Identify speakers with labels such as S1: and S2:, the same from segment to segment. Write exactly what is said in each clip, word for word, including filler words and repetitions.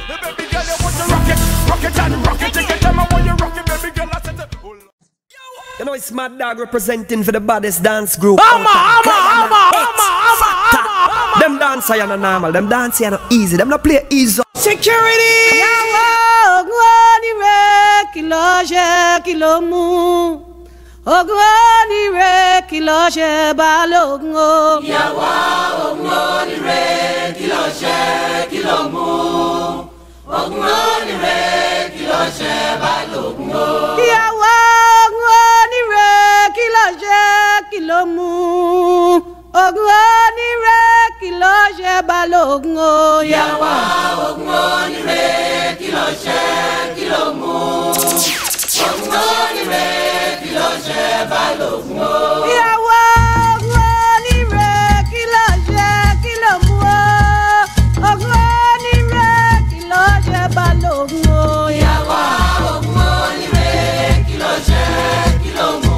S1: Baby girl, you want to rock it, rock it and rock it. Take your time when you rock it, baby girl. I said to... You know it's Mad Dog representing for the baddest dance group.
S2: Ama, ama, ama, ama, ama, ama.
S1: Them dancer are not normal, them dancer are not easy, them not play easy.
S2: Security! Kilo ṣe kilo mu ogun onire kilo ṣe balogun o.
S3: Ìyàwó ogun onire kilo ṣe kilo mu ogun onire kilo ṣe balogun o.
S2: Ìyàwó ogun onire kilo ṣe kilo mu ogun onire kilo ṣe balogun o.
S3: Ìyàwó ogun onire kilo ṣe kilo mu ogun onire kilo ṣe balogun o.
S2: Ìyàwó ogun onire kilo ṣe kilo mu ogun onire kilo ṣe balogun o.
S3: Ìyàwó ogun onire kilo ṣe kilo mu.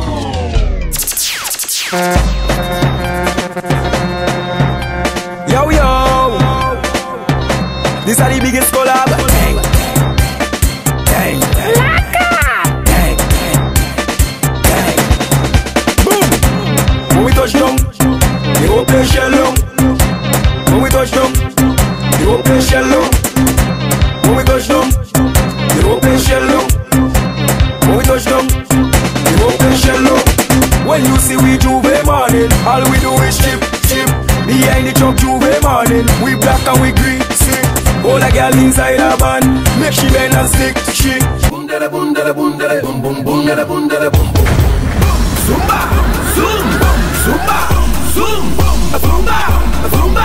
S1: Yo yo, this are the biggest collab. Dang, dang, dang, dang, dang. Boom! When we touch down, the whole place shell down. When we touch down, the whole place shell down. When we touch down, the whole place shell down. When we touch down, the whole place shell down. When you see we Juve morning, all we do is chip, chip. Behind the truck Juve morning, we black and we green, see. All a girl inside a van, make she bend and stick, she. Boom da da boom da da boom da da boom boom boom da da boom da da boom boom. Zumba, zoom, zumba, zoom, zumba, zumba.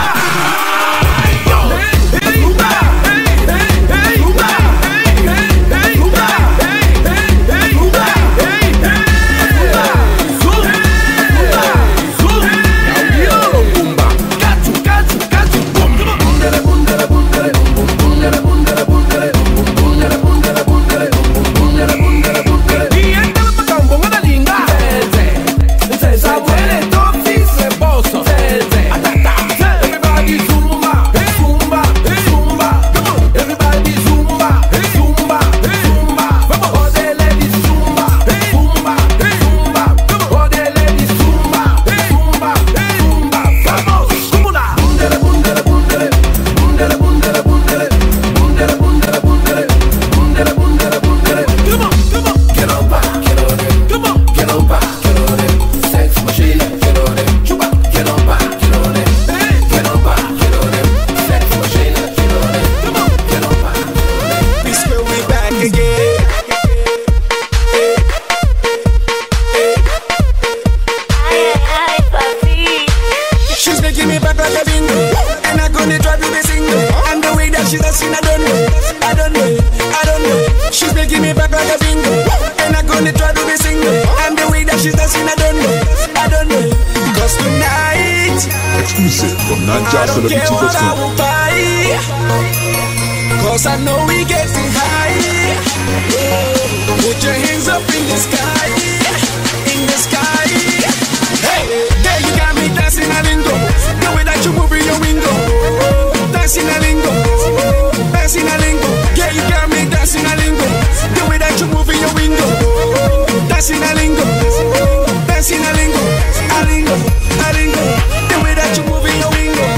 S4: Cause I know we getting high. Put your hands up in the sky, in the sky. Hey, there you got me dancing a lingo. The way that you move in your window. Dancing a lingo, dancing a lingo. Yeah, you got me dancing a lingo. The way that you move in your window. Dancing a lingo, dancing a lingo, a lingo, a lingo. The way that you move in your window.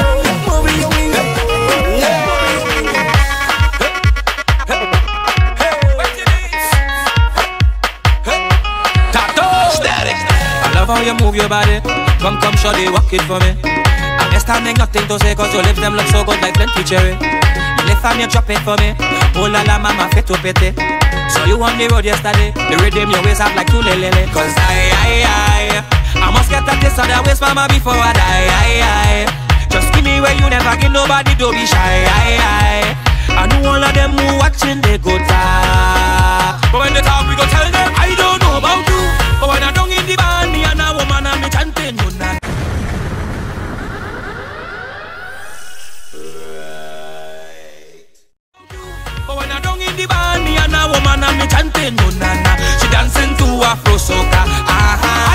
S5: How you move your body, come come shawty, walk it for me. I guess time ain't nothing to say, cause your lips them look so good like plenty cherry. You lift and you drop it for me, oh la la mama fit to pity. So you on the road yesterday, the rhythm your waist up like two lele. Cause I, I, I, I must get a taste of that waist mama before I die, I, I. Just give me where you never give nobody, don't be shy, I, I. I know all of them who watching, they go talk. But when they talk, we go tell them, I don't know about you. But when I don't in the band, me and a woman and me chanting, you know. But when I don't in the band, me and a woman and me chanting, you know. She dancing to Afro soca, aha.